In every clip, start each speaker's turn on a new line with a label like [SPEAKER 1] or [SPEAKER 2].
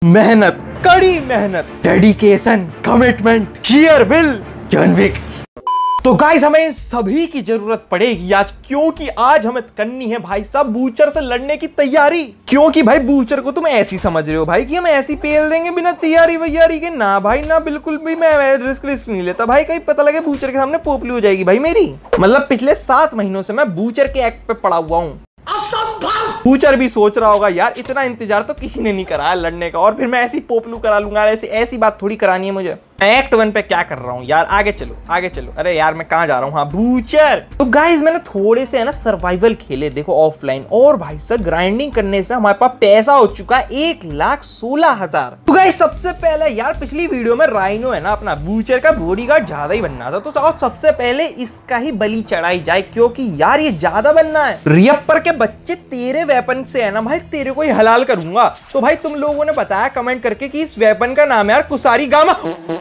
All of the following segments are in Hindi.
[SPEAKER 1] मेहनत, कड़ी मेहनत, dedication, commitment, sheer will, John Wick. तो गाइस हमें इन सभी की जरूरत पड़ेगी आज, क्योंकि आज हमें करनी है भाई साहब बूचर से लड़ने की तैयारी। क्योंकि भाई बूचर को तुम ऐसी समझ रहे हो भाई कि हम ऐसी पेल देंगे बिना तैयारी वैयारी के। ना भाई ना, बिल्कुल भी मैं रिस्क नहीं लेता भाई। कहीं पता लगे बूचर के सामने पोपली हो जाएगी भाई मेरी। मतलब पिछले 7 महीनों से मैं बूचर के एक्ट पे पड़ा हुआ हूँ। बूचर भी सोच रहा होगा यार इतना इंतजार तो किसी ने नहीं कराया लड़ने का, और फिर मैं ऐसी पोपलू करा लूंगा। ऐसी बात थोड़ी करानी है मुझे। एक्ट 1 पे क्या कर रहा हूँ यार, आगे चलो आगे चलो। अरे यार मैं कहाँ जा रहा हूँ, हाँ बूचर। तो गाइस मैंने थोड़े से है ना सर्वाइवल खेले देखो ऑफलाइन, और भाई साहब ग्राइंडिंग करने से हमारे पास पैसा हो चुका है 1,16,000। तो गाइस सबसे पहले यार पिछली वीडियो में राइनो है ना अपना बूचर का बॉडीगार्ड ज्यादा ही बनना था, तो सबसे पहले इसका ही बलि चढ़ाई जाए, क्योंकि यार ये ज्यादा बनना है। रियप्पर के बच्चे तेरे वेपन से है ना भाई तेरे को ही हलाल करूंगा। तो भाई तुम लोगों ने बताया कमेंट करके कि इस वेपन का नाम है यार कुसारी गामा।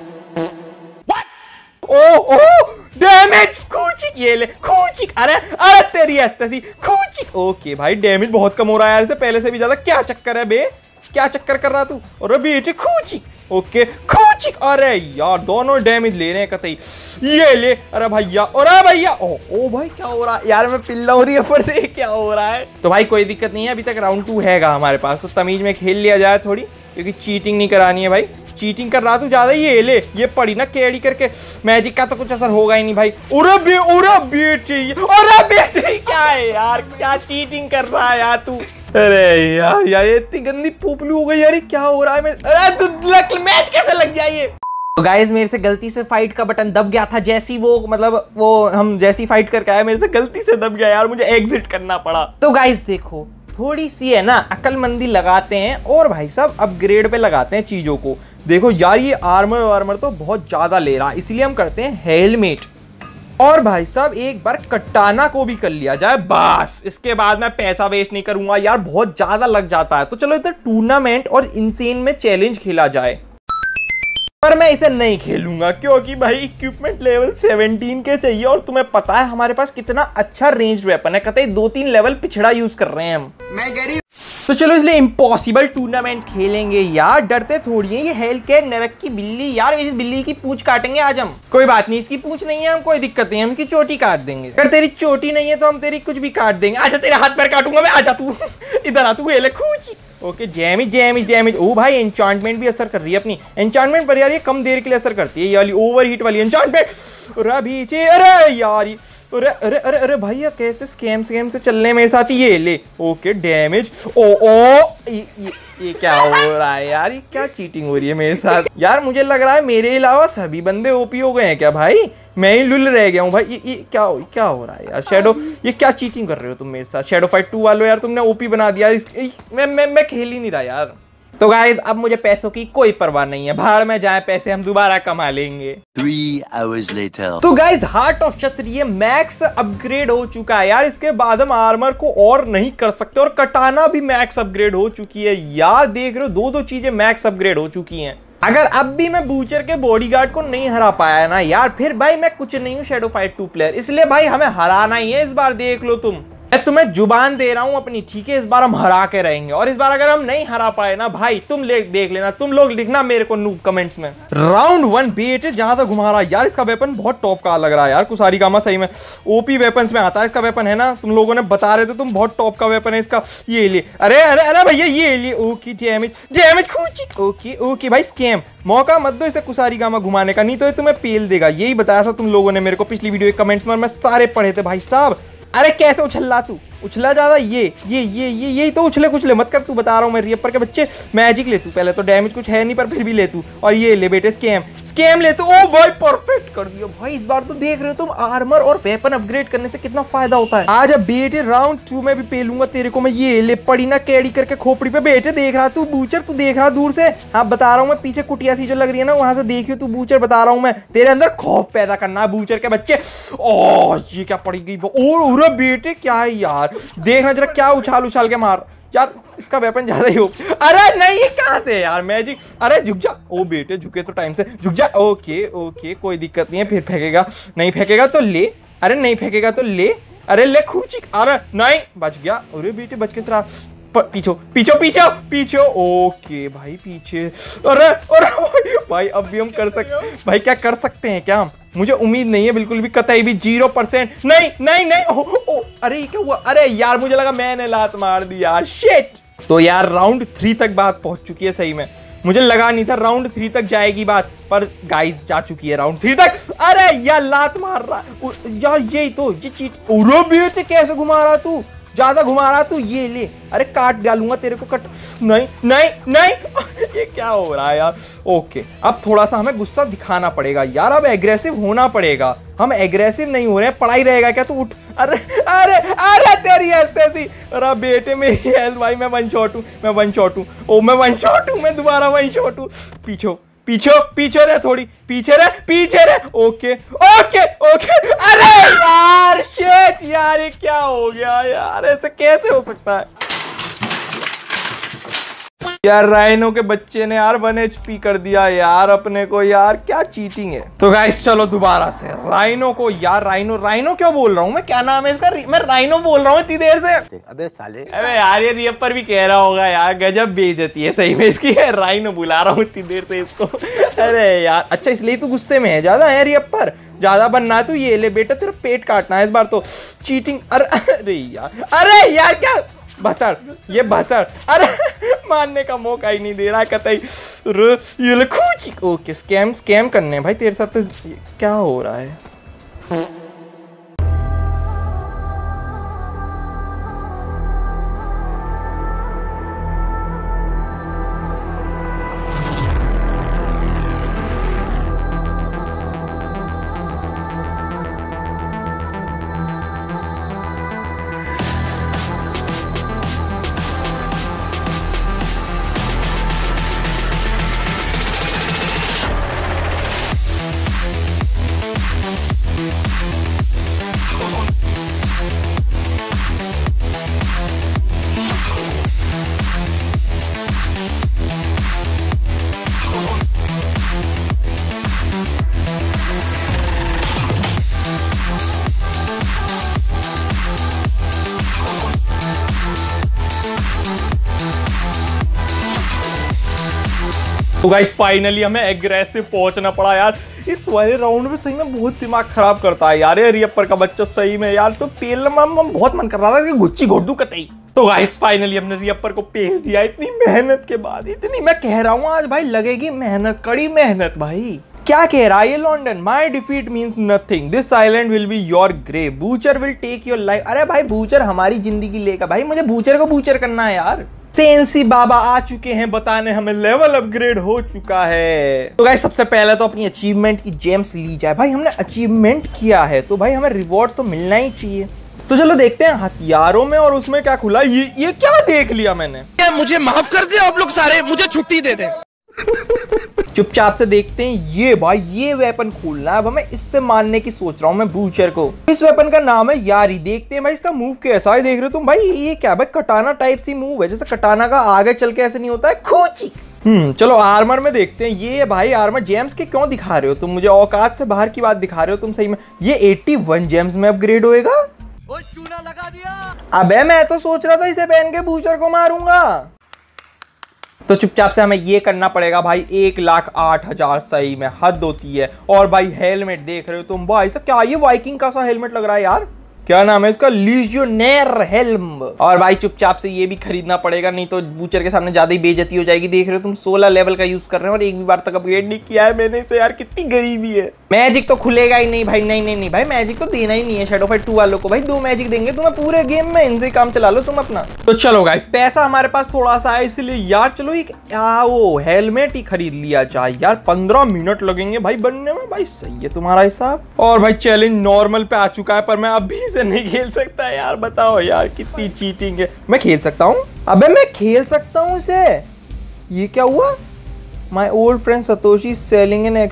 [SPEAKER 1] ओ डैमेज खूचिक, ये ले खूचिक। अरे तेरी तसी खूचिक। ओके भाई डैमेज बहुत कम हो रहा है यार, इससे पहले से भी ज्यादा। क्या चक्कर है बे, क्या चक्कर कर रहा तू? और बेटे खूचिक। ओके खूचिक। अरे यार दोनों डैमेज ले रहे हैं कतई। ये ले। अरे भैया, अरे भैया। ओ भाई क्या हो रहा है यार, मैं पिल्ला हो रही है ऊपर से, क्या हो रहा है? तो भाई कोई दिक्कत नहीं है, अभी तक राउंड 2 हैगा हमारे पास, तो तमीज में खेल लिया जाए थोड़ी, क्योंकि चीटिंग नहीं करानी है भाई। चीटिंग कर रहा तू ज्यादा। ये ले, ये पड़ी ना केड़ी करके, मैजिक का तो कुछ असर होगा ही नहीं भाई। उरे बेटे क्या है यार, क्या चीटिंग कर रहा है यार तू? अरे यार इतनी गंदी पोपलू हो गई यार, क्या हो रहा है? अरे तू मैच कैसे लग गया ये? तो गाइस मेरे से गलती से फाइट का बटन दब गया था, जैसी वो हम जैसी फाइट करके आए मेरे से गलती से दब गया यार, मुझे एग्जिट करना पड़ा। तो गाइस देखो थोड़ी सी है ना अक्लमंदी लगाते हैं, और भाई साहब अपग्रेड पे लगाते हैं चीजों को। देखो यार ये आर्मर तो बहुत ज्यादा ले रहा है, इसलिए हम करते हैं हेलमेट। और भाई साहब एक बार कटाना को भी कर लिया जाए बस, इसके बाद मैं पैसा वेस्ट नहीं करूंगा यार, बहुत ज्यादा लग जाता है। तो चलो इधर टूर्नामेंट और इनसेन में चैलेंज खेला जाए, पर मैं इसे नहीं खेलूंगा क्योंकि भाई इक्विपमेंट लेवल 17 के चाहिए, और तुम्हें पता है हमारे पास कितना अच्छा रेंज वेपन है, कतई 2-3 लेवल पिछड़ा यूज कर रहे हैं हम। मैं गरीब। तो चलो इसलिए इम्पॉसिबल टूर्नामेंट खेलेंगे यार, डरते थोड़ी है। ये हेल कैट नरक की बिल्ली यार, इस बिल्ली की पूंछ काटेंगे आज हम। कोई बात नहीं, इसकी पूंछ नहीं है हम, कोई दिक्कत नहीं है, हम इसकी चोटी काट देंगे। अगर तेरी चोटी नहीं है तो हम तेरी कुछ भी काट देंगे। आजा तेरे हाथ पैर काटूंगा मैं, आजा तू इधर आ, तू ये ले खूची। Okay damage. ओ भाई एन्चांटमेंट भी असर कर रही है अपनी एन्चांटमेंट पर यार, ये कम देर के लिए असर करती है ये वाली ओवर हीट वाली एन्चांटमेंट। अरे यार अरे भैया कैसे स्कैम से चल रहे हैं मेरे साथ, ये ले। Okay damage. ये क्या हो रहा है यार, ये क्या चीटिंग हो रही है मेरे साथ यार? मुझे लग रहा है मेरे अलावा सभी बंदे ओपी हो गए हैं क्या भाई? मैं ही लुल रह गया हूँ भाई। ये क्या हो रहा है यार? शैडो ये क्या चीटिंग कर रहे हो तुम मेरे साथ? शैडो फाइट 2 वालों यार तुमने ओपी बना दिया। मैं खेल ही नहीं रहा यार। तो गाइस अब मुझे पैसों की कोई परवाह नहीं है, भाड़ में जाए पैसे हम दोबारा कमा लेंगे।
[SPEAKER 2] 3 hours later।
[SPEAKER 1] तो guys heart of Kshatriya max upgrade हो चुका है यार, इसके बाद हम आर्मर को और नहीं कर सकते, और कटाना भी मैक्स अपग्रेड हो चुकी है यार। देख रहे हो 2 चीजें मैक्स अपग्रेड हो चुकी हैं। अगर अब भी मैं बूचर के बॉडीगार्ड को नहीं हरा पाया ना यार, फिर भाई मैं कुछ नहीं हूँ शैडो फाइट 2 प्लेयर, इसलिए भाई हमें हराना ही है इस बार। देख लो तुम, मैं तुम्हें जुबान दे रहा हूं अपनी, ठीक है? इस बार हम हरा के रहेंगे, और इस बार अगर हम नहीं हरा पाए ना भाई तुम देख लेना, तुम लोग लिखना मेरे को नूब कमेंट्स में। राउंड 1 बेटे ज्यादा घुमा रहा यार, इसका वेपन बहुत टॉप का लग रहा है यार। कुसारी गामा सही में ओपी वेपन्स में आता है इसका वेपन, है ना? तुम लोगों ने बता रहे थे तुम बहुत टॉप का वेपन है इसका। ये ले। अरे भैया ये ले। ओके डैमेज खूची। ओके भाई स्कैम, मौका मत दो इसे कुसारी गामा घुमाने का, नहीं तो ये तुम्हें पेल देगा। यही बताया था तुम लोगों ने मेरे को पिछली वीडियो के कमेंट्स में, मैं सारे पढ़े थे भाई साहब। अरे कैसे उछल तू, उछला ज्यादा। यही तो उछले मत कर, तू बता रहा हूं मैं। रियप्पर के बच्चे मैजिक ले तू पहले तो, डैमेज कुछ है नहीं पर फिर भी ले तू। और ये ले बेटे स्कैम ले तू। ओ भाई परफेक्ट कर दिया भाई। इस बार तो देख रहे हो तुम आर्मर और वेपन अपग्रेड करने से कितना फायदा होता है। आज अब बेटे राउंड 2 में भी पेलूंगा तेरे को मैं। ये ले पड़ी ना कैडी करके खोपड़ी पे। बेटे देख रहा तू बूचर, तू देख रहा दूर से? हाँ बता रहा हूँ मैं, पीछे कुटिया सी जो लग रही है ना वहां से देखियो तू बूचर, बता रहा हूँ मैं। तेरे अंदर खौफ पैदा करना बूचर के बच्चे। ओ ये क्या पड़ी गई? और बेटे क्या है यार, देखना जरा क्या उछाल के मार यार, इसका वेपन ज्यादा ही हो। अरे नहीं ये कहां से यार मैजिक? अरे झुक जा। ओ बेटे झुके तो टाइम से, झुक जा। ओके कोई दिक्कत नहीं है, फिर फेंकेगा, नहीं फेंकेगा तो ले। अरे नहीं फेंकेगा तो ले। अरे ले खूची। अरे नहीं बच गया। अरे बेटे बच के सरा। पीछे पीछे पीछे पीछे। ओके भाई पीछे। अरे अरे भाई अब भी हम कर सकते भाई, क्या कर सकते हैं क्या हम? मुझे उम्मीद नहीं है बिल्कुल भी, कतई भी 0%। नहीं नहीं नहीं। ओ, अरे क्या हुआ? अरे यार मुझे लगा मैंने लात मार दी यार, शिट। तो यार राउंड 3 तक बात पहुंच चुकी है। सही में मुझे लगा नहीं था राउंड 3 तक जाएगी बात, पर गाइस जा चुकी है राउंड 3 तक। अरे यार लात मार रहा यार, यही तो ये चीट। उरो बीच कैसे घुमा रहा तू? ज्यादा घुमा रहा तू, ये ले। अरे काट डालूंगा तेरे को, कट। नहीं नहीं नहीं ये क्या हो रहा है यार? ओके अब थोड़ा सा हमें गुस्सा दिखाना पड़ेगा यार, अब एग्रेसिव होना पड़ेगा। हम एग्रेसिव नहीं हो रहे हैं, पढ़ाई रहेगा क्या तू? उठ। अरे अरे अरे तेरी ऐसी। अरे बेटे मेरी हेल्थ भाई, मैं वन शॉट हूँ, मैं वन शॉट हूँ। ओ मैं वन शॉट हूँ, मैं दोबारा वन शॉट हूँ। पीछे पीछे पीछे रहे, थोड़ी पीछे रहे, पीछे रहे। Okay okay okay. अरे यार शेट यार, ये क्या हो गया यार? ऐसे कैसे हो सकता है यार? राइनो के बच्चे ने यार 1 HP कर दिया यार अपने को यार, क्या चीटिंग है। तो गाइस चलो दोबारा से राइनो को यार, राइनो क्यों बोल रहा हूँ मैं? क्या नाम है इसका? मैं राइनो बोल रहा हूँ इतनी देर से।
[SPEAKER 3] अबे साले,
[SPEAKER 1] अबे यार ये रियपर भी कह रहा होगा यार, गजब बेइज्जती है सही में इसकी। राइनो बुला रहा हूँ इतनी देर से इसको। अरे यार अच्छा इसलिए तू गुस्से में है ज्यादा है रियपर? ज्यादा बनना है तू, ये ले बेटा तेरा पेट काटना है इस बार तो। चीटिंग। अरे यार क्या भसड़, ये भसड़। अरे मानने का मौका ही नहीं दे रहा है कतई। ये ले खूची। ओके स्कैम करने भाई तेरे साथ। तो क्या हो रहा है? तो गाइस फाइनली हमें एग्रेसिव पहुंचना पड़ा यार। इस वाले राउंड में सही में बहुत दिमाग खराब करता है यार ये रियपर का बच्चा सही में यार। तो पेल बहुत मन कर रहा था कि गुच्ची घोट दूं कतई। तो गाइस फाइनली हमने रियपर को पेल दिया इतनी मेहनत के बाद। इतनी मैं कह रहा हूँ आज भाई लगेगी मेहनत, कड़ी मेहनत भाई। क्या कह रहा है ये London? My defeat means nothing, this island will be your grave, butcher will take your life. अरे भाई बूचर हमारी जिंदगी लेगा भाई, मुझे बूचर को बूचर करना है यार। सेंसी बाबा आ चुके हैं बताने हमें लेवल अपग्रेड हो चुका है। तो गाइस सबसे पहले तो अपनी अचीवमेंट की जेम्स ली जाए। भाई हमने अचीवमेंट किया है तो भाई हमें रिवॉर्ड तो मिलना ही चाहिए। तो चलो देखते हैं हथियारों में और उसमें क्या खुला। ये क्या देख लिया मैंने?
[SPEAKER 3] मुझे माफ कर दे आप लोग सारे, मुझे छुट्टी दे दे।
[SPEAKER 1] चुपचाप से देखते हैं। ये भाई ये वेपन खोलना है अब हमें, इससे मारने की सोच रहा हूँ मैं बूचर को। इस वेपन का नाम है यारी। देखते हैं भाई इसका मूव कैसा है। देख रहे हो तुम भाई ये क्या भाई कटाना टाइप सी मूव है, जैसे कटाना का आगे चल के ऐसे नहीं होता है खूची। चलो आर्मर में देखते हैं। ये भाई आर्मर जेम्स के क्यों दिखा रहे हो तुम मुझे? औकात से बाहर की बात दिखा रहे हो तुम सही में। ये 81 जेम्स में अपग्रेड होएगा।
[SPEAKER 3] चूना लगा दिया।
[SPEAKER 1] अबे मैं तो सोच रहा था इसे पहन के बूचर को मारूंगा। तो चुपचाप से हमें ये करना पड़ेगा भाई। 1,08,000 सही में हद होती है। और भाई हेलमेट देख रहे हो तुम भाई, सब क्या ये वाइकिंग का सा हेलमेट लग रहा है यार। क्या नाम है इसका? Legionnaire helm. और भाई चुपचाप से ये भी खरीदना पड़ेगा, नहीं तो बूचर के सामने ज्यादा ही बेइज्जती हो जाएगी। देख रहे हो तुम 16 लेवल का यूज कर रहे हो और एक भी बार तक अपग्रेड नहीं किया है मैंने इसे यार। कितनी गरीबी है। मैजिक तो खुलेगा ही नहीं भाई। नहीं भाई मैजिक तो देना ही नहीं है शैडो फाइट 2 वालों को भाई। 2 मैजिक देंगे तुम्हें पूरे गेम में, इनसे काम चला लो तुम अपना। तो चलो गाइस पैसा हमारे पास थोड़ा सा है इसलिए यार चलो एक वो हेलमेट ही खरीद लिया जाए यार। 15 मिनट लगेंगे भाई बनने में। भाई सही है तुम्हारा हिसाब। और भाई चैलेंज नॉर्मल पे आ चुका है पर मैं अभी से नहीं खेल सकता यार। बताओ यार कितनी चीटिंग है। मैं खेल सकता हूँ? अबे मैं खेल सकता हूँ इसे। ये क्या हुआ? My old friend Satoshi selling an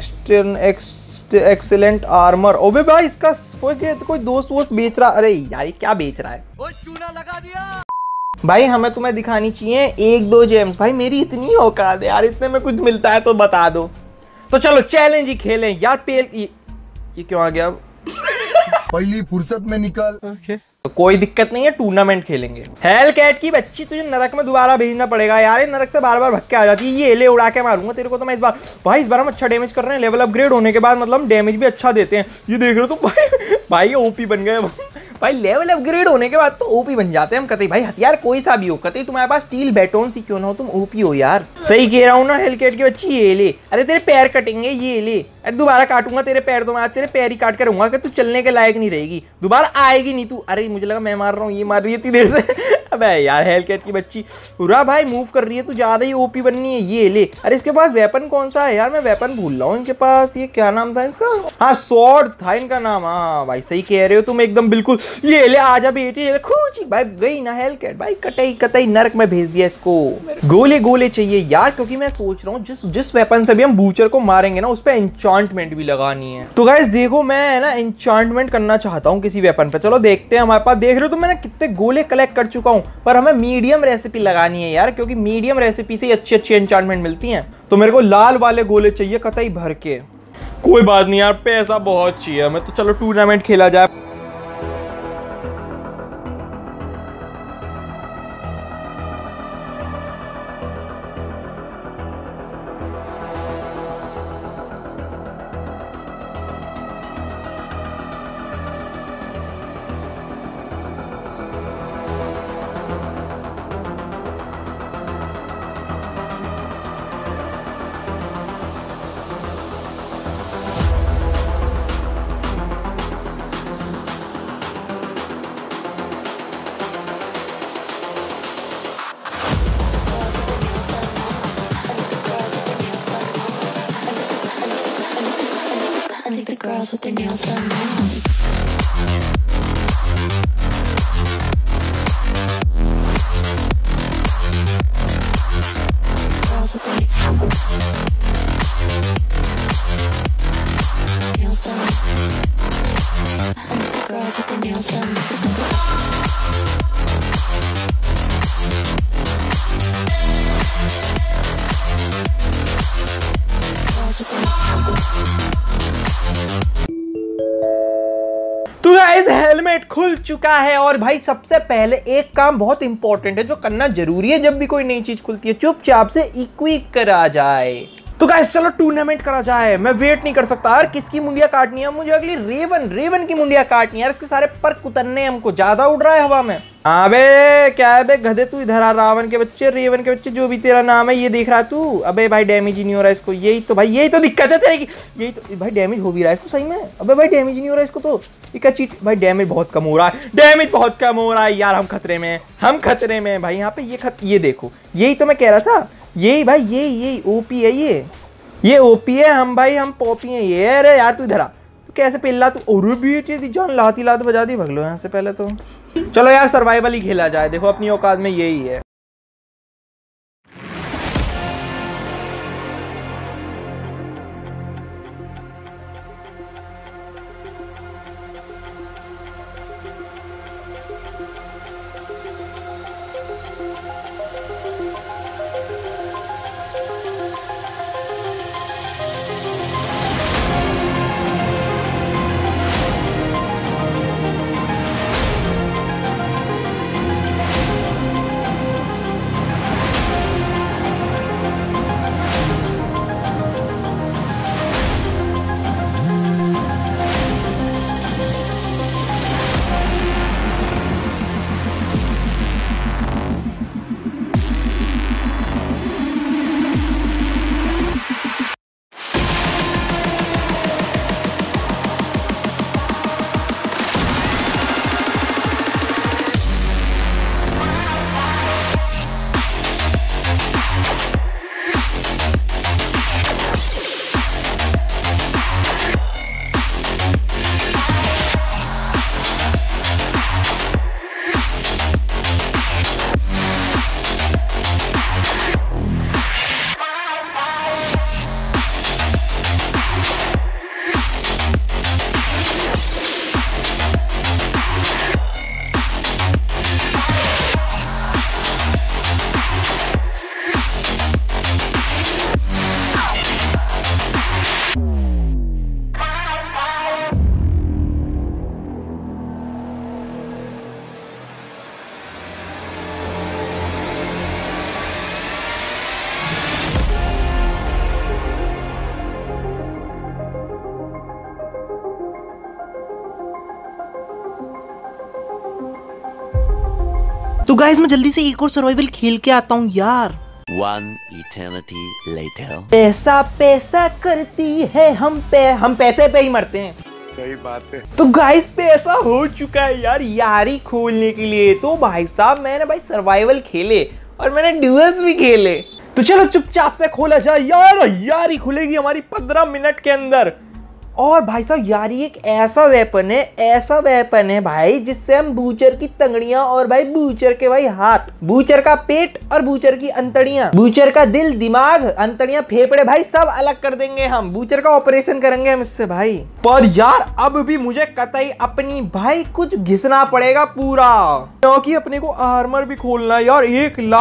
[SPEAKER 1] excellent armour. ओबे भाई इसका कोई दोस्त वोस्त बेच रहा। अरे यार ये क्या बेच रहा है?
[SPEAKER 3] चूना लगा दिया।
[SPEAKER 1] भाई हमें तुम्हें दिखानी चाहिए 1-2 जेम्स। भाई मेरी इतनी औकात है यार, इतने में कुछ मिलता है तो बता दो। तो चलो चैलेंज ही खेलें यार। पेल ये क्यों आ गया?
[SPEAKER 4] पहली फुर्सत में निकल।
[SPEAKER 1] ओके तो कोई दिक्कत नहीं है, टूर्नामेंट खेलेंगे। हेल कैट की बच्ची, तुझे नरक में दोबारा भेजना पड़ेगा यार, ये नरक से बार बार भग के आ जाती है। ये ले उड़ा के मारूंगा तेरे को तो मैं इस बार। भाई इस बार हम अच्छा डैमेज कर रहे हैं, लेवल अपग्रेड होने के बाद मतलब डैमेज भी अच्छा देते हैं। ये देख रहे हो तो भाई ओपी बन गए भाई, लेवल अपग्रेड होने के बाद तो ओपी बन जाते हैं हम। कतई भाई हथियार कोई सा भी हो, कतई तुम्हारे पास स्टील बैटोन सी क्यों ना हो, तुम ओपी हो यार। सही कह रहा हूँ ना हेलकेट की बच्ची, ये ले। अरे तेरे पैर कटेंगे, ये ले। अरे दोबारा काटूंगा तेरे पैर, तो मैं आज तेरे पैर ही काट कर रहूंगा कि तू चलने के लायक नहीं रहेगी, दोबारा आएगी नहीं तू। अरे मुझे लगा मैं मार रहा हूँ, ये मार रही है इतनी देर से। अबे यार हेलकेट की बच्ची पूरा भाई मूव कर रही है, तू ज्यादा ही ओपी बननी है। ये ले। अरे इसके पास वेपन कौन सा है यार, मैं वेपन भूल रहा हूँ इनके पास। ये क्या नाम था इसका? हाँ स्वॉर्ड था इनका नाम। हाँ भाई सही कह रहे हो तुम एकदम बिल्कुल। ये ले आजा बेटी, खूची भाई गई ना हेलकेट भाई, कतई कतई नरक में भेज दिया इसको। गोले गोले चाहिए यार, क्योंकि मैं सोच रहा हूँ जिस वेपन से भी हम बूचर को मारेंगे ना, उस पर एन्चांटमेंट भी लगानी है। तो गाइस देखो मैं ना एन्चांटमेंट करना चाहता हूँ किसी वेपन पे। चलो देखते हैं हमारे पास। देख रहे हो तो मैंने कितने गोले कलेक्ट कर चुका हूँ, पर हमें मीडियम रेसिपी लगानी है यार, क्योंकि मीडियम रेसिपी से अच्छी अच्छी एन्चांटमेंट मिलती हैं। तो मेरे को लाल वाले गोले चाहिए कतई भर के। कोई बात नहीं यार, पैसा बहुत चाहिए हमें, तो चलो टूर्नामेंट खेला जाए।
[SPEAKER 4] Girls with their nails done now. Girls with their nails done. Girls with their nails done.
[SPEAKER 1] तो गाइस हेलमेट खुल चुका है, और भाई सबसे पहले एक काम बहुत इंपॉर्टेंट है जो करना जरूरी है जब भी कोई नई चीज खुलती है, चुपचाप से इक्विप करा जाए। तो गाइस चलो टूर्नामेंट करा जाए। मैं वेट नहीं कर सकता यार, किसकी मुंडिया काटनी है मुझे? अगली रेवन की मुंडिया काटनी है यार, इसके सारे पर कुतरने हमको। ज्यादा उड़ रहा है हवा में। हाँ बे क्या है बे गधे, तू इधर आ। रावण के बच्चे, रेवन के बच्चे, जो भी तेरा नाम है, ये देख रहा तू। अबे भाई डैमेज ही नहीं हो रहा इसको। यही तो भाई, यही तो दिक्कत है तेरे की। यही तो भाई डैमेज हो भी रहा है इसको सही में। अबे भाई डैमेज नहीं हो रहा है इसको तो। ये क्या चीट भाई, डैमेज बहुत कम हो रहा है, डैमेज बहुत कम हो रहा है यार। हम खतरे में, हम खतरे में भाई। यहाँ पे ये देखो, यही तो मैं कह रहा था। यही भाई यही ओपी है ये ओपी है। हम भाई हम पॉपी हैं ये। अरे यार तू इधर आ, तू कैसे पिल्ला तू? और भी जान लाती लात बजा दी। भगलो यहाँ से पहले तो। चलो यार सर्वाइवल ही खेला जाए, देखो अपनी औकात में यही है। तो गाइस मैं जल्दी से एक और सर्वाइवल खेल के आता हूँ यार।
[SPEAKER 2] One eternity later.
[SPEAKER 1] पैसा पैसा करती है हम पैसे पे ही मरते हैं।
[SPEAKER 3] सही बात है।
[SPEAKER 1] तो गाइस पैसा हो चुका है यार यारी खोलने के लिए। तो भाई साहब मैंने भाई सर्वाइवल खेले और मैंने ड्यूल्स भी खेले। तो चलो चुपचाप से खोला जाए यार। यारी खुलेगी हमारी 15 मिनट के अंदर। और भाई साहब यारी एक ऐसा वेपन है भाई जिससे हम बूचर की तंगड़ियां और भाई बूचर के भाई हाथ, बूचर का पेट और बूचर की अंतड़ियां, बूचर का दिल, दिमाग, अंतड़ियां, फेफड़े भाई सब अलग कर देंगे हम। बूचर का ऑपरेशन करेंगे हम इससे भाई। पर यार अब भी मुझे कतई अपनी भाई कुछ घिसना पड़ेगा पूरा, क्योंकि अपने को आर्मर भी खोलना है यार।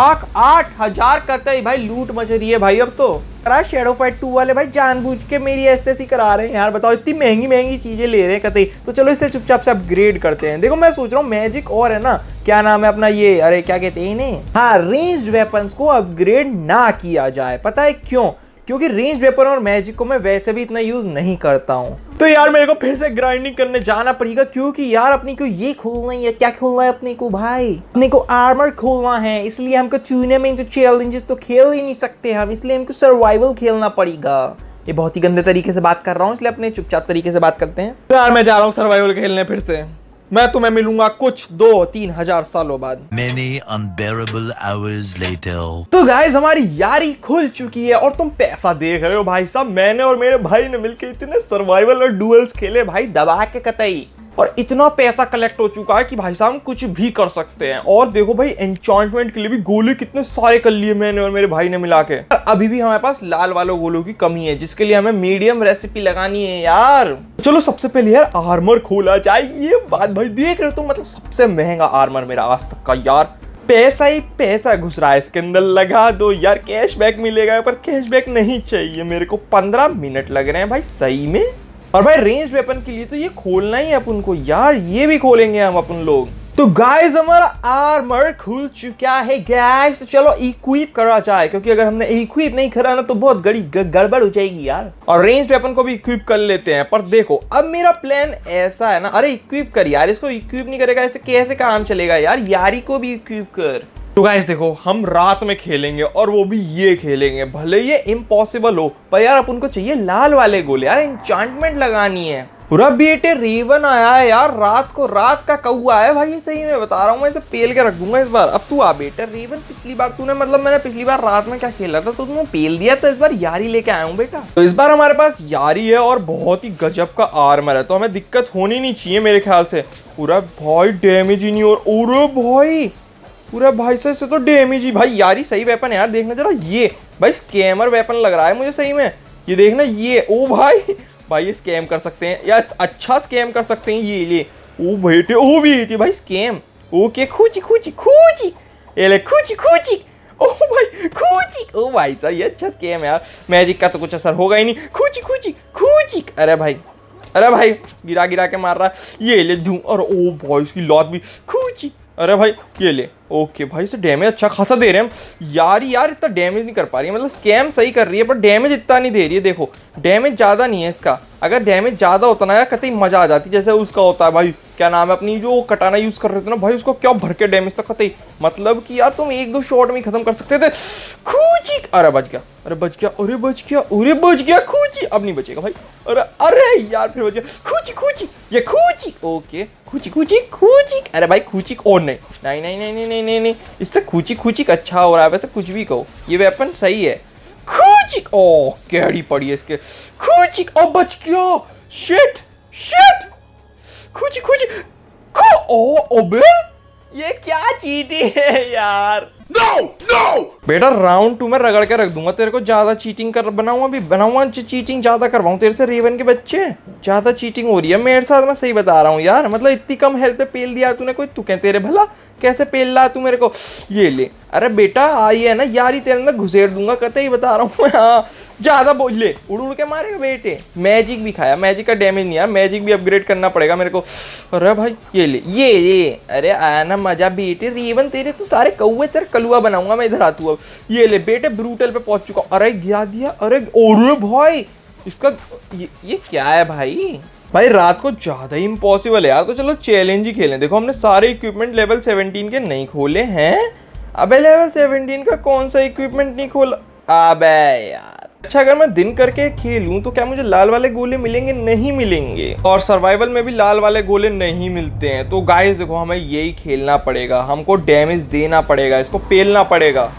[SPEAKER 1] 1,08,000 कतई भाई लूट मच रही है भाई। अब तो शैडो फाइट 2 वाले भाई जानबूझ के मेरी ऐसे करा रहे हैं यार। बताओ इतनी महंगी चीजें ले रहे हैं कतई। तो चलो इसे चुपचाप से अपग्रेड करते हैं। देखो मैं सोच रहा हूँ मैजिक और है ना, क्या नाम है अपना ये, अरे क्या कहते हैं इन्हें, हाँ रेंज वेपन्स को अपग्रेड ना किया जाए। पता है क्यों? क्योंकि रेंज वेपन और मैजिक को मैं वैसे भी इतना यूज नहीं करता हूँ। तो यार मेरे को फिर से ग्राइंडिंग करने जाना पड़ेगा, क्योंकि यार अपनी को ये खोलना है। क्या खोलना है अपने को भाई? अपने को आर्मर खोलना है। इसलिए हमको टूर्नामेंट चैलेंजेस तो खेल ही नहीं सकते हम, इसलिए हमको सर्वाइवल खेलना पड़ेगा। ये बहुत ही गंदे तरीके से बात कर रहा हूँ, इसलिए अपने चुपचाप तरीके से बात करते हैं। तो यार मैं जा रहा हूँ सर्वाइवल खेलने फिर से। मैं तुम्हें मिलूंगा कुछ 2-3 हजार सालों बाद।
[SPEAKER 2] Many unbearable hours later.
[SPEAKER 1] तो गाइस हमारी यारी खुल चुकी है और तुम पैसा देख रहे हो भाई साहब। मैंने और मेरे भाई ने मिलकर इतने सर्वाइवल और डुअल्स खेले भाई दबा के कतई, और इतना पैसा कलेक्ट हो चुका है कि भाई साहब हम कुछ भी कर सकते हैं। और देखो भाई एन्चांटमेंट के लिए भी गोले कितने सारे कर लिए मैंने और मेरे भाई ने मिला के। अभी भी हमारे पास लाल वालों गोलों की कमी है, जिसके लिए हमें मीडियम रेसिपी लगानी है यार। चलो सबसे पहले यार आर्मर खोला जाए। ये बात भाई देख रहे हो तुम, मतलब सबसे महंगा आर्मर मेरा आज तक का यार। पैसा ही पैसा घुस रहा है इसके अंदर, लगा दो यार। कैशबैक मिलेगा पर कैशबैक नहीं चाहिए मेरे को। 15 मिनट लग रहे हैं भाई सही में। और भाई रेंज वेपन के लिए तो ये खोलना ही है अपन को यार, ये भी खोलेंगे हम अपन लोग। तो गाइस हमारा आर्मर खुल चुका है गाइस। तो चलो इक्विप करा जाए, क्योंकि अगर हमने इक्विप नहीं करा ना तो बहुत गड़बड़ हो जाएगी यार। और रेंज वेपन को भी इक्विप कर लेते हैं। पर देखो अब मेरा प्लान ऐसा है ना, अरे इक्विप कर यार, इसको इक्विप नहीं करेगा ऐसे कैसे काम चलेगा यार। यारी को भी इक्विप कर। तो गाइस देखो हम रात में खेलेंगे और वो भी ये खेलेंगे, भले ये इम्पॉसिबल हो पर यार अपन को चाहिए लाल वाले गोले यार। एन्चांटमेंट लगानी है। पूरा बेटे रेवन आया है यार रात को, रात का कौआ है भाई, ये सही में बता रहा हूँ। मैं इसे पेल के रख दूंगा इस बार। अब तू आ बेटा रेवन। पिछली बार तूने, मतलब मैंने पिछली बार रात में क्या खेला था तो तुमने पेल दिया था, इस बार यारी लेके आया हूँ बेटा। तो इस बार हमारे पास यारी है और बहुत ही गजब का आर्मर है, तो हमें दिक्कत होनी नहीं चाहिए मेरे ख्याल से। पूरा भाई डैमेज ही नहीं, और भाई पूरा भाई से तो डैमेज ही। भाई यारी सही वेपन है यार, देखना जरा। ये भाई स्कैमर वेपन लग रहा है मुझे सही में। ये देखना ये, ओ भाई भाई ये स्कैम कर सकते हैं यार, अच्छा स्कैम कर सकते हैं ये ले। ओ बेटे ओ भी थी भाई स्कैम। ओके खूची खूची खूची, ये ले खूची खूची। ओ भाई खूची, ओ भाई साहब ये अच्छा स्कैम है यार। मैजिक का तो कुछ असर होगा ही नहीं। खूची खूची खूची, अरे भाई गिरा गिरा के मार रहा है। ये ले दूं, और ओ भाई इसकी लॉट भी खूची। अरे भाई ये ले। ओके भाई इसे डैमेज अच्छा खासा दे रहे हैं हम। यार इतना डैमेज नहीं कर पा रही है, मतलब स्कैम सही कर रही है पर डैमेज इतना नहीं दे रही है। देखो डैमेज ज़्यादा नहीं है इसका, अगर डैमेज ज़्यादा होता ना यार कतई मज़ा आ जाती, जैसे उसका होता है भाई। क्या नाम है अपनी जो कटाना यूज़ कर रहे थे ना भाई, उसको क्या भर के डैमेज तक कतई, मतलब कि यार तुम 1-2 शॉट में ख़त्म कर सकते थे। खूची, अरे बच गया, अरे बच गया खूची। अब नहीं बचेगा भाई। अरे यार फिर बच गया। खूची ये खूची। ओके खूची। अरे भाई खूची और नहीं, इससे खूची अच्छा हो रहा है वैसे, कुछ भी कहो ये वेपन सही है। खूची, ओ कैडी पड़ी है इसके। खूची, ओ बच गया। शिट खूची ओ ओबे ये क्या चीटिंग है यार। नो बेटा राउंड 2 में रगड़ के रख दूंगा तेरे को। ज्यादा चीटिंग कर बनाऊंगा चीटिंग ज्यादा करवाऊं तेरे से। रेवन के बच्चे ज्यादा चीटिंग हो रही है मेरे साथ, मैं सही बता रहा हूँ यार। मतलब इतनी कम हेल्थ पे पेल दिया तूने, कोई तू कह तेरे भला कैसे पेल रहा तू मेरे को। ये ले, अरे बेटा आई है ना यारी तेरे अंदर घुसेड़ दूंगा कतई बता रहा हूँ। हाँ ज्यादा बोझ ले, उड़ के मारेगा बेटे। मैजिक भी खाया, मैजिक का डैमेज नहीं है, मैजिक भी अपग्रेड करना पड़ेगा मेरे को। अरे भाई ये ले ये अरे आया ना मजा बेटे। रेवन तेरे तो सारे कौवे तेरे कलुआ बनाऊंगा मैं, इधर आतू। अब ये ले बेटे ब्रूटल पे पहुंच चुका। अरे गिरा दिया। अरे भाई इसका ये क्या है भाई, भाई रात को ज्यादा ही इम्पॉसिबल है यार, तो चलो चैलेंज ही खेलें। देखो हमने सारे इक्विपमेंट लेवल 17 के नहीं खोले हैं। अबे लेवल 17 का कौन सा इक्विपमेंट नहीं खोला? अबे यार, अच्छा अगर मैं दिन करके खेलूं तो क्या मुझे लाल वाले गोले मिलेंगे? नहीं मिलेंगे। और सर्वाइवल में भी लाल वाले गोले नहीं मिलते हैं। तो गाइस देखो हमें यही खेलना पड़ेगा, हमको डैमेज देना पड़ेगा, इसको पेलना पड़ेगा।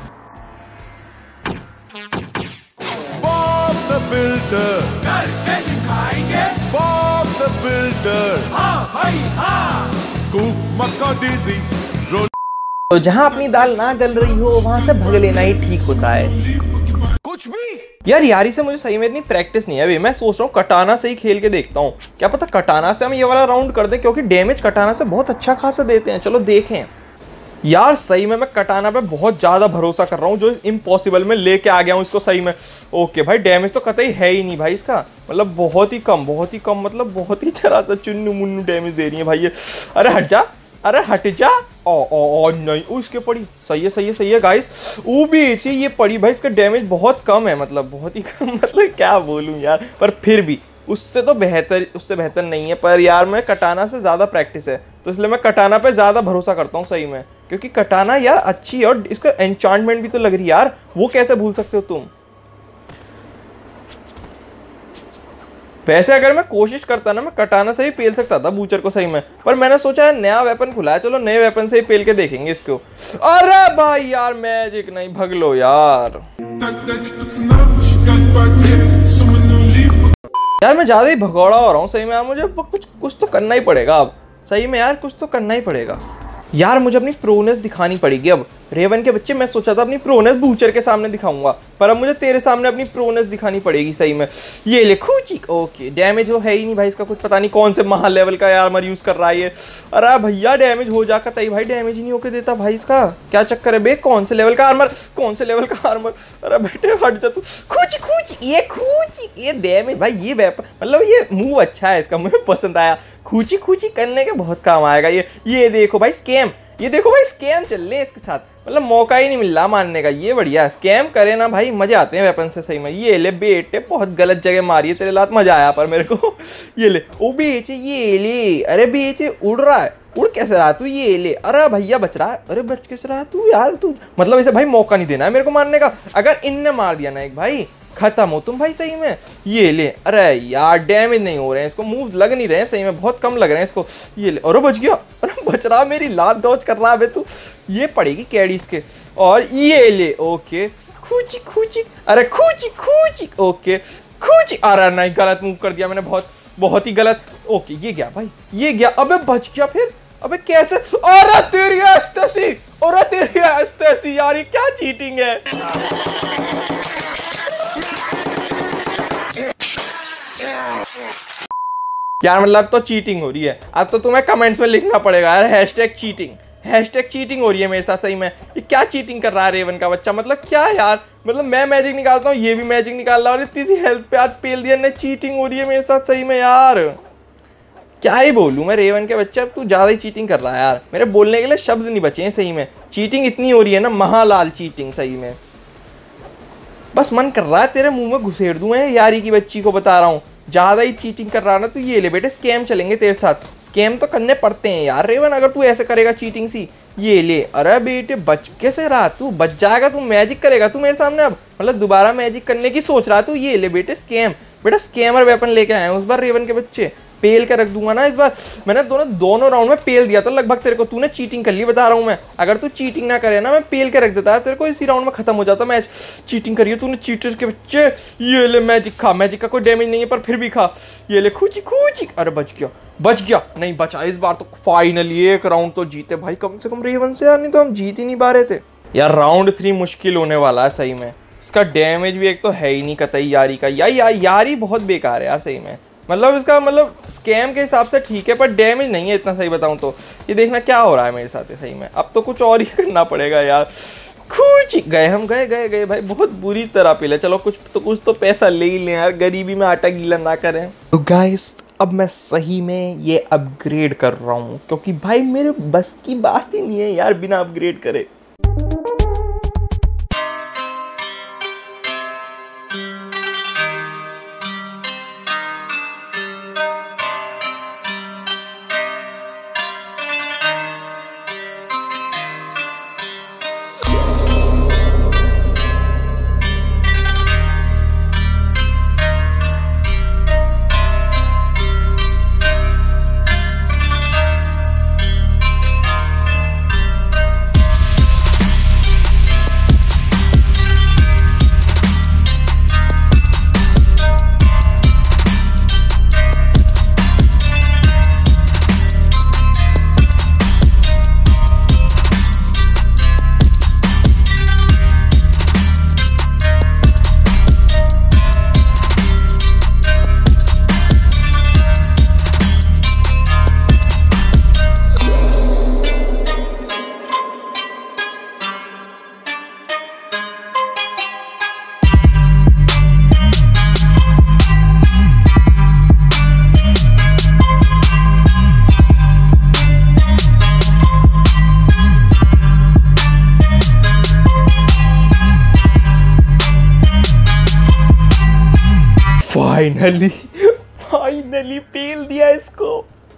[SPEAKER 1] तो जहां अपनी दाल ना गल रही हो वहां से भग लेना ही ठीक होता है।
[SPEAKER 3] कुछ भी
[SPEAKER 1] यार यारी से मुझे सही में इतनी प्रैक्टिस नहीं है। अभी मैं सोच रहा हूँ कटाना से ही खेल के देखता हूँ, क्या पता कटाना से हम ये वाला राउंड कर दें, क्योंकि डैमेज कटाना से बहुत अच्छा खासा देते हैं। चलो देखें यार, सही में मैं कटाना पे बहुत ज्यादा भरोसा कर रहा हूँ, जो इम्पॉसिबल में लेके आ गया हूँ इसको सही में। ओके भाई, डैमेज तो कतई है ही नहीं भाई इसका, मतलब बहुत ही कम मतलब बहुत ही जरा सा चुन्नू मुन्नू डैमेज दे रही है भाई ये। अरे हट जा, अरे हट जा। ओ नहीं, उसके पड़ी। सही है गाइस। वो भी ये पड़ी भाई, इसका डैमेज बहुत कम है, मतलब बहुत ही कम, मतलब क्या बोलूं यार, पर फिर भी उससे बेहतर नहीं है। पर यार मैं कटाना से ज़्यादा प्रैक्टिस है, तो इसलिए मैं कटाना पे ज़्यादा भरोसा करता हूँ सही में, क्योंकि कटाना यार अच्छी है और इसका एन्चांटमेंट भी तो लग रही है यार, वो कैसे भूल सकते हो तुम। वैसे अगर मैं कोशिश करता ना, मैं कटाना से ही पेल सकता था बूचर को सही में, पर मैंने सोचा है नया वेपन खुला है, चलो नए वेपन से ही पेल के देखेंगे इसको। अरे भाई यार मैजिक नहीं, भग लो यार। यार मैं ज्यादा ही भगौड़ा हो रहा हूँ सही में यार, मुझे कुछ तो करना ही पड़ेगा अब सही में यार, कुछ तो करना ही पड़ेगा यार। मुझे अपनी प्रोनेस दिखानी पड़ेगी अब। रेवन के बच्चे, मैं सोचा था अपनी प्रोनेस बूचर के सामने दिखाऊंगा, पर अब मुझे तेरे सामने अपनी प्रोनेस दिखानी पड़ेगी सही में। ये ले खूची। ओके, डैमेज हो है ही नहीं भाई इसका, कुछ पता नहीं कौन से महा लेवल का आर्मर यूज कर रहा है ये। अरे भैया डैमेज हो जाकर तई भाई, डैमेज ही नहीं होके देता भाई, इसका क्या चक्कर है बे? कौन से लेवल का आर्मर? अरे बेटे हट जा तू। खूची ये डैमेज भाई, ये वेपन मतलब ये मूव अच्छा है इसका, मुझे पसंद आया। खूची करने के बहुत काम आएगा ये देखो भाई स्कैम, ये देखो भाई स्कैम चल रहे हैं इसके साथ, मतलब मौका ही नहीं मिल रहा मारने का। ये बढ़िया स्कैम करे ना भाई, मजे आते हैं वेपन से सही में। ये ले बेटे, बहुत गलत जगह मारी है तेरे लात, मजा आया पर मेरे को। ये ले ओ बेचे, ये ले। अरे बेचे उड़ रहा है, उड़ कैसे रहा तू? ये ले। अरे भैया बच रहा है, अरे बच कैसे रहा तू यार? तू मतलब इसे भाई मौका नहीं देना है मेरे को मारने का। अगर इनने मार दिया ना एक भाई, खत्म हो तुम भाई सही में। ये ले। अरे यार डैमेज नहीं हो रहे हैं इसको, मूव लग नहीं रहे हैं सही में, बहुत कम लग रहे हैं इसको। ये ले। अरे बच गया, अरे बच रहा, मेरी लात डॉज कर रहा है तू। ये पड़ेगी कैडी इसके। और ये ले। ओके खूची। अरे खूची। ओके खूची। अरे नहीं, गलत मूव कर दिया मैंने, बहुत ही गलत। ओके ये गया भाई, ये गया। अबे बच गया फिर, अबे कैसे? अरे तेरी एस्टेसी यार, ये क्या चीटिंग है। यार मतलब तो चीटिंग हो रही है, अब तो तुम्हें कमेंट्स में लिखना पड़ेगा यार, #चीटिंग हो रही है मेरे साथ सही में। ये क्या चीटिंग कर रहा है रेवन का बच्चा, मतलब क्या यार, मतलब मैं मैजिक निकालता हूँ, ये भी मैजिक निकाल रहा है, और इतनी सी हेल्थ पे आज पेल दिया, चीटिंग हो रही है मेरे साथ सही में यार। क्या ही बोलूँ मैं रेवन के बच्चे, अब तू ज़्यादा ही चीटिंग कर रहा है यार, मेरे बोलने के लिए शब्द नहीं बचे हैं सही में। चीटिंग इतनी हो रही है ना, महालाल चीटिंग सही में। बस मन कर रहा है तेरे मुंह में घुसेड़ दूं, यारी की बच्ची को बता रहा हूँ, ज़्यादा ही चीटिंग कर रहा ना तो ये ले बेटे, स्कैम चलेंगे तेरे साथ। स्कैम तो करने पड़ते हैं यार रेवन, अगर तू ऐसे करेगा चीटिंग सी। ये ले। अरे बेटे बच कैसे रहा तू? बच जाएगा तू, मैजिक करेगा तू मेरे सामने अब, मतलब दोबारा मैजिक करने की सोच रहा तू। ये ले बेटे स्कैम, बेटा स्कैमर वेपन लेके आए हैं उस बार रेवन के बच्चे, पेल के रख दूंगा ना इस बार। मैंने दोनों राउंड में पेल दिया था लगभग तेरे को, तूने चीटिंग कर ली बता रहा हूँ मैं। अगर तू चीटिंग ना करे ना, मैं पेल के रख देता तेरे को, इसी राउंड में खत्म हो जाता मैच। चीटिंग करी है तूने, चीटर के बच्चे। ये ले मैजिक खा, मैजिक का कोई डैमेज नहीं है पर फिर भी खा। ये ले खूची। अरे बच गया, नहीं बचा इस बार तो। फाइनली एक राउंड तो जीते भाई कम से कम रेवन से यार, नहीं तो हम जीत ही नहीं पा रहे थे यार। राउंड 3 मुश्किल होने वाला है सही में, इसका डैमेज भी एक तो है ही नहीं कतई यारी का। यारी बहुत बेकार है यार सही में, मतलब इसका मतलब स्कैम के हिसाब से ठीक है, पर डैमेज नहीं है इतना, सही बताऊं तो। ये देखना क्या हो रहा है मेरे साथ सही में, अब तो कुछ और ही करना पड़ेगा यार। हम गए भाई, बहुत बुरी तरह पिले। चलो कुछ तो पैसा ले ही लें यार, गरीबी में आटा गीला ना करें। तो गाइस अब मैं सही में ये अपग्रेड कर रहा हूँ, क्योंकि भाई मेरे बस की बात ही नहीं है यार बिना अपग्रेड करे। फाइनली पेल दिया इसको।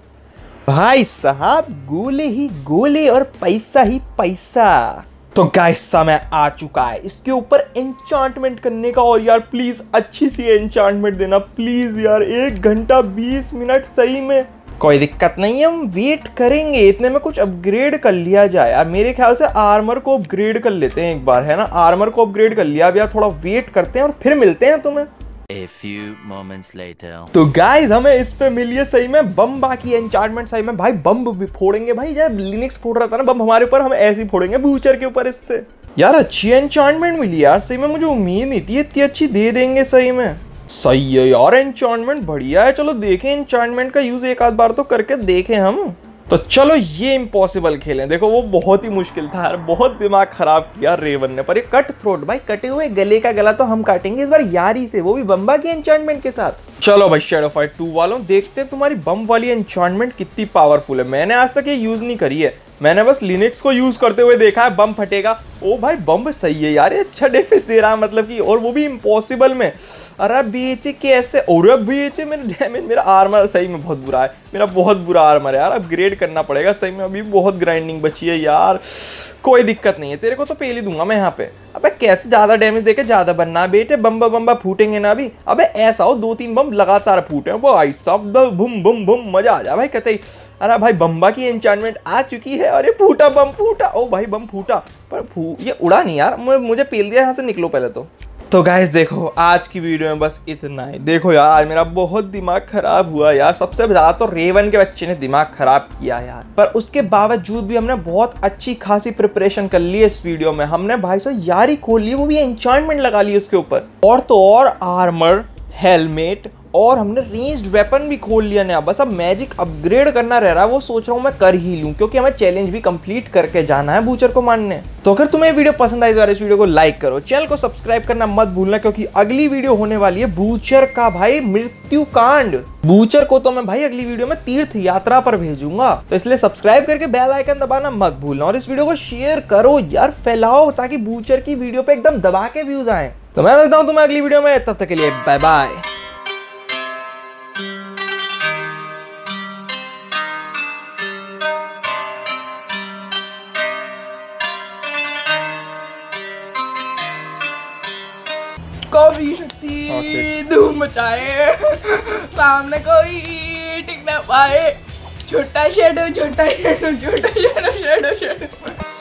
[SPEAKER 1] भाई साहब गोले ही गोले और पैसा ही पैसा। तो गाइस समय आ चुका है इसके ऊपर एन्चांटमेंट करने का। और यार प्लीज अच्छी सी एन्चांटमेंट देना प्लीज यार। 1 घंटा 20 मिनट सही में कोई दिक्कत नहीं है, हम वेट करेंगे। इतने में कुछ अपग्रेड कर लिया जाए यार। मेरे ख्याल से आर्मर को अपग्रेड कर लेते हैं एक बार, है ना। आर्मर को अपग्रेड कर लिया। अब यार थोड़ा वेट करते हैं और फिर मिलते हैं तुम्हें।
[SPEAKER 2] A few moments later.
[SPEAKER 1] तो गाइस हमें इस पे मिली है सही में बम। बाकी एन्चांटमेंट सही में भाई बम भी फोड़ेंगे भाई। जब लिनक्स फोड़ रहा था ना बम हमारे ऊपर, हम ऐसे ही फोड़ेंगे बूचर के ऊपर इससे। यार अच्छी एन्चांटमेंट मिली यार सही में, मुझे उम्मीद नहीं थी इतनी अच्छी दे देंगे सही में। सही है यार एन्चांटमेंट बढ़िया है। चलो देखें एन्चांटमेंट का यूज एक आध बार तो करके देखें हम। तो चलो ये इम्पॉसिबल खेलें। देखो वो बहुत ही मुश्किल था यार, बहुत दिमाग खराब किया रेवन ने। पर ये कट थ्रोट भाई, कटे हुए गले का गला तो हम काटेंगे इस बार यारी से, वो भी बम्बा की एन्चांटमेंट के साथ। चलो भाई शैडो फाइट 2 वालों देखते हैं तुम्हारी बम वाली एन्चांटमेंट कितनी पावरफुल है। मैंने आज तक ये यूज नहीं करी है, मैंने बस लिनक्स को यूज करते हुए देखा है। बम फटेगा। ओ भाई बम सही है यार, ये अच्छा डैमेज दे रहा है मतलब कि, और वो भी इम्पॉसिबल में। अरे बीएचए कैसे, और बीएचए मेरा डैमेज, मेरा आर्मर सही में बहुत बुरा है, मेरा बहुत बुरा आर्मर है यार। अपग्रेड करना पड़ेगा सही में, अभी बहुत ग्राइंडिंग बची है यार। कोई दिक्कत नहीं है, तेरे को तो पेल ही दूंगा मैं यहाँ पे। अबे कैसे ज्यादा डैमेज देके ज्यादा बनना बेटे, बम्बा फूटेंगे ना अभी। अबे ऐसा हो 2-3 बम लगातार फूटे भाई सब, बुम बुम बुम मजा आ जा भाई कतई। अरे भाई बम्बा की एन्चांटमेंट आ चुकी है। अरे फूटा बम फूटा, ओ भाई बम फूटा पर ये उड़ा नहीं यार, मुझे पेल दिया। यहाँ से निकलो पहले तो गाइस देखो आज की वीडियो में बस इतना ही। देखो यार आज मेरा बहुत दिमाग खराब हुआ यार। सबसे ज्यादा तो रेवन के बच्चे ने दिमाग खराब किया यार, पर उसके बावजूद भी हमने बहुत अच्छी खासी प्रिपरेशन कर ली है इस वीडियो में। हमने भाई साहब यारी खोल ली, वो भी एन्चांटमेंट लगा ली उसके ऊपर। और तो और आर्मर, हेलमेट और हमने रेंज्ड वेपन भी खोल लिया नया। बस अब मैजिक अपग्रेड करना रह रहा है, वो सोच रहा हूँ मैं कर ही लूँ, क्योंकि हमें चैलेंज भी कंप्लीट करके जाना है बूचर को मारने। तो अगर तुम्हें वीडियो पसंद आई तो इस वीडियो को लाइक करो, चैनल को सब्सक्राइब करना मत भूलना, क्योंकि अगली वीडियो होने वाली है बूचर का भाई मृत्यु कांड। बूचर को तो मैं भाई अगली वीडियो में तीर्थ यात्रा पर भेजूंगा, तो इसलिए सब्सक्राइब करके बेल आइकन दबाना मत भूलना। और इस वीडियो को शेयर करो यार, फैलाओ, ताकि बूचर की वीडियो पे एकदम दबा के व्यूज आए। तो मैं मिलता हूँ तुम्हें अगली वीडियो में, तब तक के लिए बाय बाय।
[SPEAKER 5] कौवी शक्ति धूम मचाए, सामने कोई टिक ना पाए। छोटा शेडो छोटा शेडो छोटा शेडो शेडो शेडो।